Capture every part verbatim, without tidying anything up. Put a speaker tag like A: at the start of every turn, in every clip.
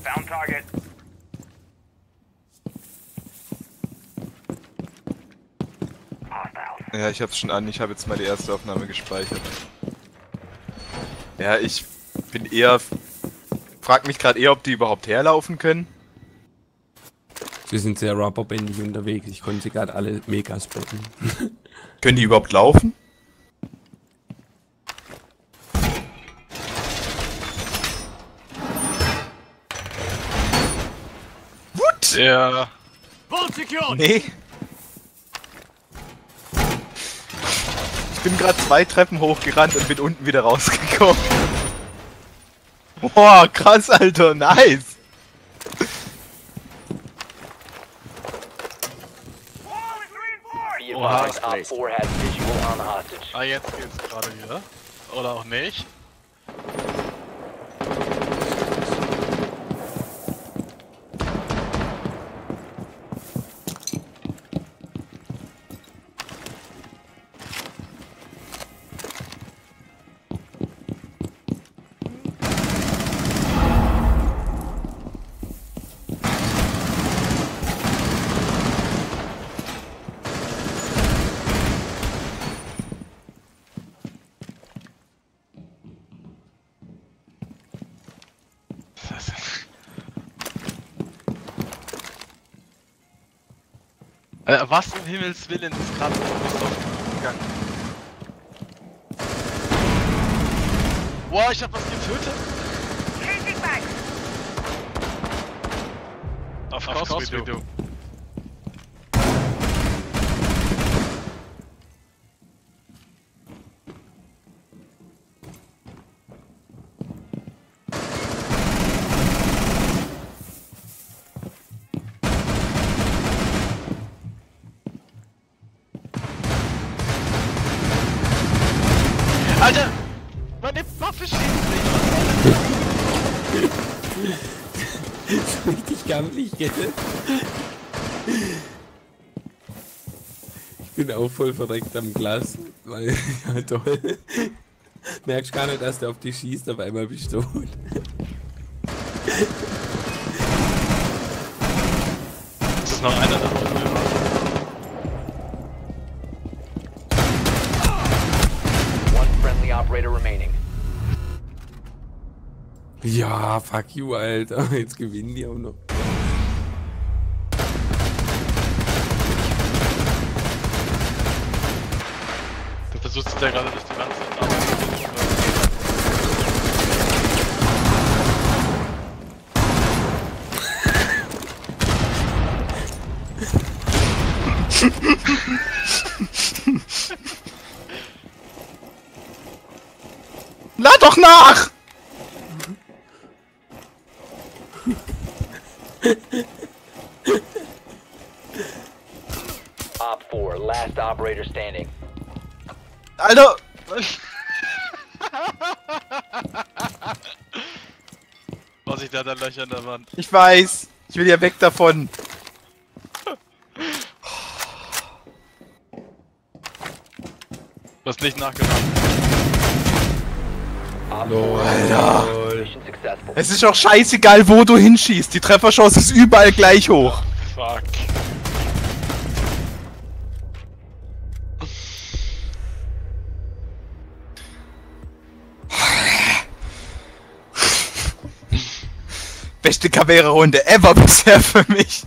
A: Found target.
B: Ja, ich hab's schon an, ich habe jetzt mal die erste Aufnahme gespeichert. Ja, ich bin eher... Frag mich gerade eher, ob die überhaupt herlaufen können.
C: Sie sind sehr rubberbändig unterwegs, ich konnte sie gerade alle mega spotten.
B: Können die überhaupt laufen? What?
D: Ja.
B: Nee. Ich bin gerade zwei Treppen hochgerannt und bin unten wieder rausgekommen. Boah, krass, Alter, nice.
A: Be advised, Op four has visual on the hostage.
D: Ah, jetzt geht's gerade wieder. Oder auch nicht. Äh, was um Himmels Willen ist gerade gegangen? Boah, ich hab was getötet. Of course, course we do. do. Alter! Meine Waffe schießt nicht!
C: So richtig gammelig, gell? Ich bin auch voll verreckt am Glas, weil, ja toll. Merkst gar nicht, dass der auf dich schießt, auf einmal bist du tot.
D: Das ist noch einer davon.
A: Operator remaining.
C: Ja, fuck you, Alter. Jetzt gewinnen die auch noch.
D: Du versuchst ja gerade durch die Wand zu
B: Lad doch nach!
A: Op four, last operator standing.
B: Alter!
D: Vorsicht, der hat ein Löcher in der Wand.
B: Ich weiß! Ich will ja weg davon!
D: Du hast nicht nachgeladen.
B: Alter!
A: Mission successful.
B: Es ist auch scheißegal, wo du hinschießt. Die Trefferchance ist überall gleich hoch.
D: Fuck.
B: Beste Caveira-Runde ever bisher für mich.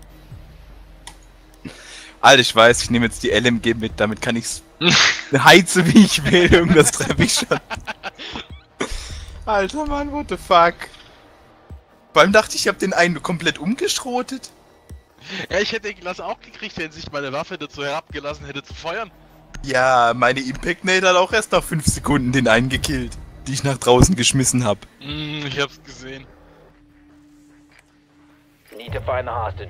B: Alter, ich weiß, ich nehme jetzt die L M G mit, damit kann ich's heizen wie ich will, irgendwas treffe ich schon. Alter Mann, what the fuck. Vor allem dachte ich, ich hab den einen komplett umgeschrotet.
D: Ja, ich hätte den Glas auch gekriegt, wenn sich meine Waffe dazu herabgelassen hätte zu feuern.
B: Ja, meine Impact Nade hat auch erst nach fünf Sekunden den einen gekillt, die ich nach draußen geschmissen hab.
D: Mm, ich hab's gesehen.
A: Need to find the hostage.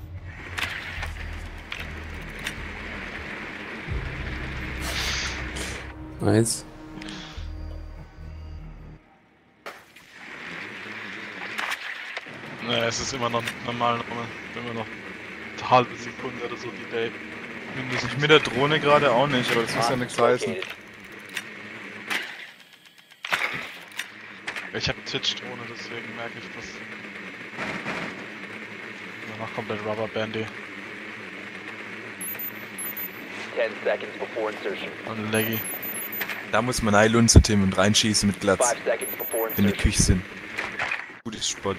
C: Eins.
D: Naja, es ist immer noch normal, immer noch eine halbe Sekunde oder so Delay. Mindestens.
B: Mit der Drohne gerade auch nicht, aber das muss ja nichts heißen.
D: Ich hab Twitch-Drohne, deswegen merke ich das. Danach kommt der Rubber Bandy.
A: Ten seconds before insertion.
D: Und Leggy.
B: Da muss man reinlunzen, Tim, und reinschießen mit Glatz,
A: Five seconds before
B: wenn die
A: insertion.
B: Küche sind. Gutes Spot.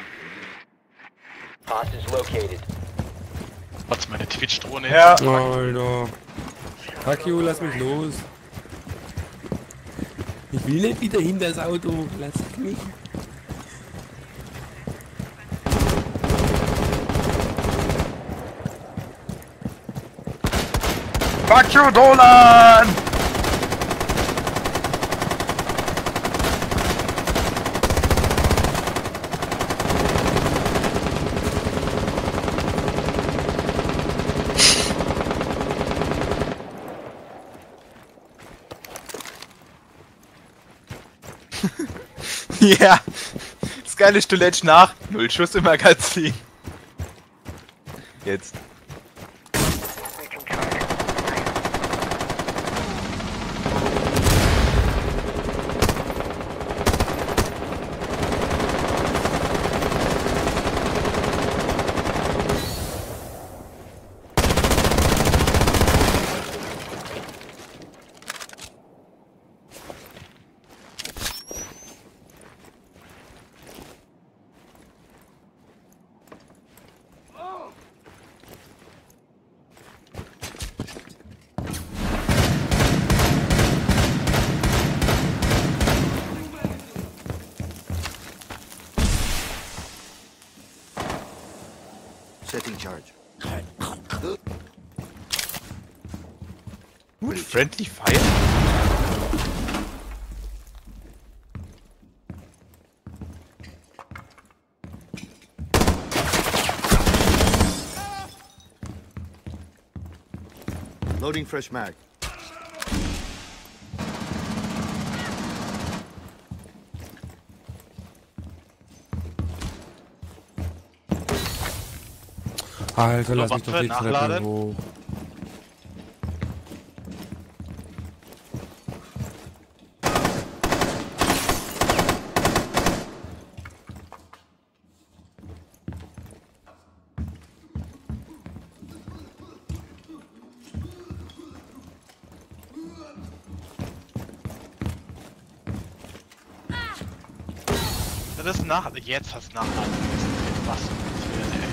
A: Hostage located.
D: Warte, meine Twitch-Drohne.
B: Ja.
C: Alter. Fuck you, lass mich los. Ich will nicht wieder hinter das Auto. Lass mich.
B: Fuck you, Dolan! Ja, das geile ist, du lädst nach. Null Schuss im Magazin. Jetzt.
E: Setting charge.
B: Gut, friendly fire.
E: Loading fresh mag.
C: Alter, lass mich
D: Waffe,
C: doch die Treppe
D: nachladen.
C: hoch.
D: Das ist nach. Jetzt hast du nachladen müssen. Was? Ey.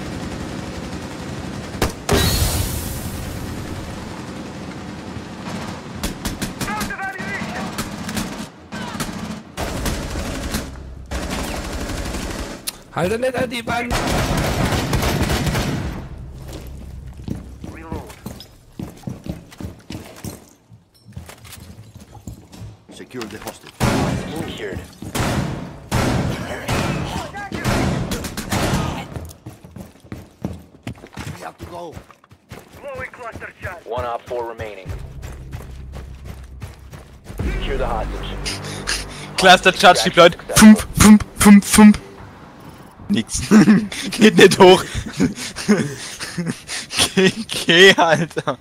C: Halt nicht an die Wand!
E: Secure the hostage.
A: Secured.
E: We have to go.
A: One op four remaining. Secure the hostage.
B: Cluster Charge, die Leute. Fump, fump, fump, fump. Nix. Geht nicht hoch. Geh, geh, Alter.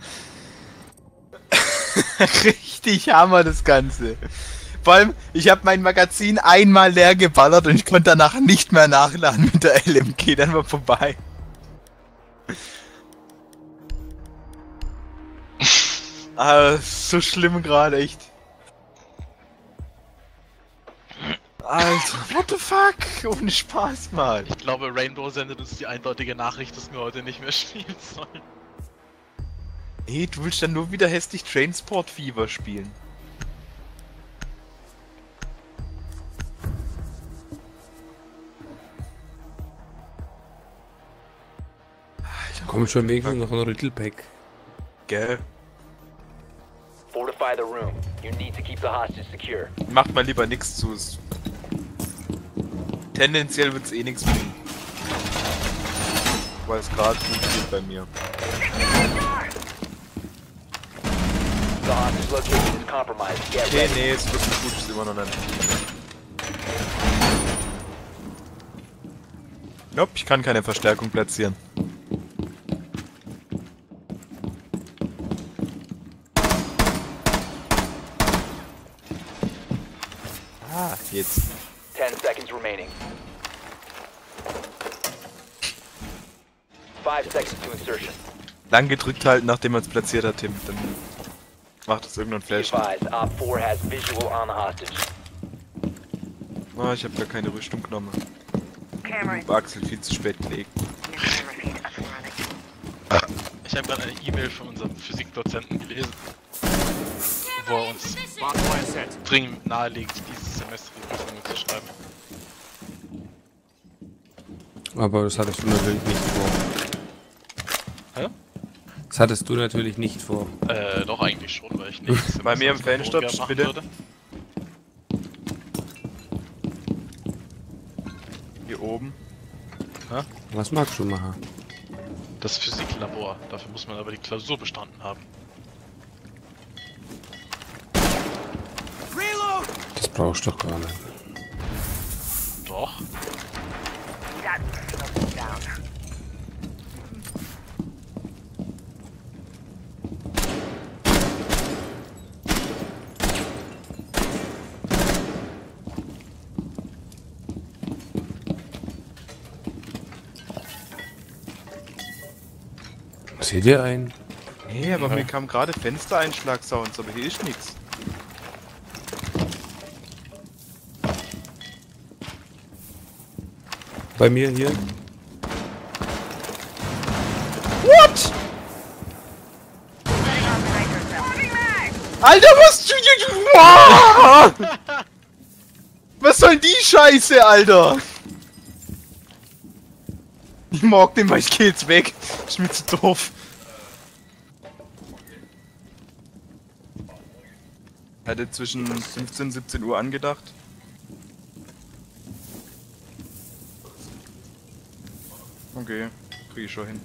B: Richtig Hammer, das Ganze. Vor allem, ich habe mein Magazin einmal leer geballert und ich konnte danach nicht mehr nachladen mit der L M G. Dann war vorbei. Ah, so schlimm gerade, echt. Alter, what the fuck? Ohne Spaß mal.
D: Ich glaube, Rainbow sendet uns die eindeutige Nachricht, dass wir heute nicht mehr spielen sollen.
B: Hey, du willst dann nur wieder hässlich Transport Fever spielen. Alter,
C: Komm schon wenigstens noch ein Rüttelpack.
B: gell?
A: Fortify the room. You need to keep the hostage secure.
B: Macht mal lieber nichts zu. Tendenziell wird's eh nichts bringen. Weil es gerade gut geht bei mir.
A: The hostage location is compromised. Get
B: Okay,
A: ready.
B: nee, es wird nicht gut, ist immer noch nicht. Nope, ich kann keine Verstärkung platzieren. Ah, jetzt.
A: Ten seconds remaining. Five seconds to insertion.
B: Lang gedrückt halten, nachdem man es platziert hat, Tim. Dann macht es irgendein
A: Be
B: Flash.
A: advised, Op four has visual on the hostage.
B: Oh, ich habe gar keine Rüstung genommen.
F: Cameron,
B: Hab Axel viel zu spät gelegt.
F: your camera feed up and running.
D: Ich habe gerade eine E-Mail von unserem Physikdozenten gelesen, wo er uns dringend nahelegt, dieses Semester die Prüfungen zu schreiben.
C: Aber das hattest du natürlich nicht vor.
D: Hä?
C: Das hattest du natürlich nicht vor.
D: Äh, doch eigentlich schon, weil ich nicht.
B: Bei mir im Fanstopp, bitte. Hier oben.
C: Was magst du machen?
D: Das Physiklabor. Dafür muss man aber die Klausur bestanden haben.
C: Das brauchst du doch gar nicht.
D: Doch.
F: That's slowing down.
C: Seht ihr einen?
B: Nee, aber mir kam gerade Fenstereinschlag-Sounds, aber hier ist nichts.
C: Bei mir hier?
B: What? Alter, was du... Wow! Was soll die Scheiße, Alter? Ich mag den, weil ich geh jetzt weg. Ist mir zu doof. Hatte zwischen fünfzehn und siebzehn Uhr angedacht. Okay, krieg ich schon hin.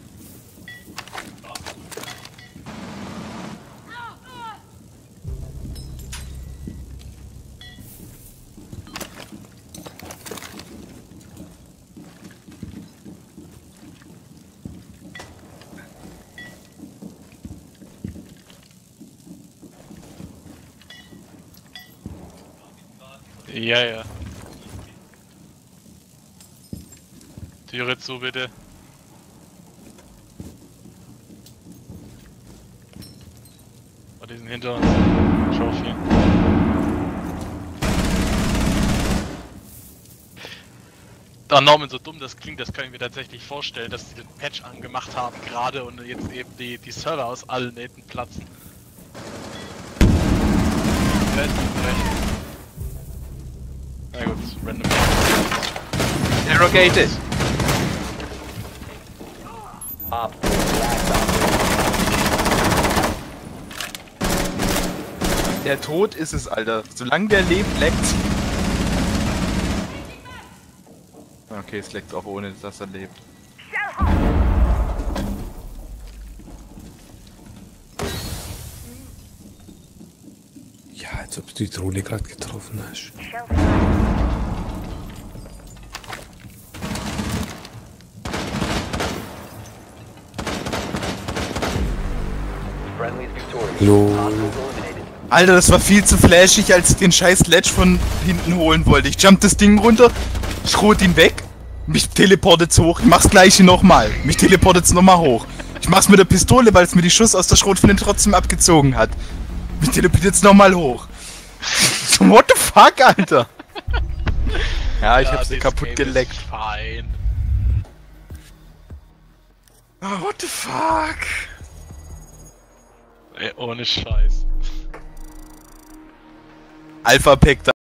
D: Ja, ja. Türe zu, bitte. Oh, die sind hinter uns. Trophy. Da Norman, so dumm das klingt, das kann ich mir tatsächlich vorstellen, dass sie den Patch angemacht haben gerade und jetzt eben die, die Server aus allen Nähten platzen. Recht, recht. Na gut, random.
B: Interrogated!
A: Op four last operator.
B: Der Tod ist es, Alter. Solange der lebt, leckt's. Okay, es leckt auch ohne, dass er lebt.
C: Ja, als ob du die Drohne gerade getroffen hast.
A: Friendly is victorious.
C: Lol.
A: Hostiles eliminated.
B: Alter, das war viel zu flashig, als ich den scheiß Ledge von hinten holen wollte. Ich jump das Ding runter, schrot ihn weg, mich teleportet's hoch, ich mach's gleiche nochmal. Mich teleportet's nochmal hoch. Ich mach's mit der Pistole, weil es mir die Schuss aus der Schrotflinte trotzdem abgezogen hat. Mich teleportet's nochmal hoch. So, what the fuck, Alter? Ja, ich hab's
D: das
B: kaputt
D: Game
B: geleckt.
D: ist fein.
B: Oh, what the fuck?
D: Ey, ohne Scheiß.
B: Alpha Pack da.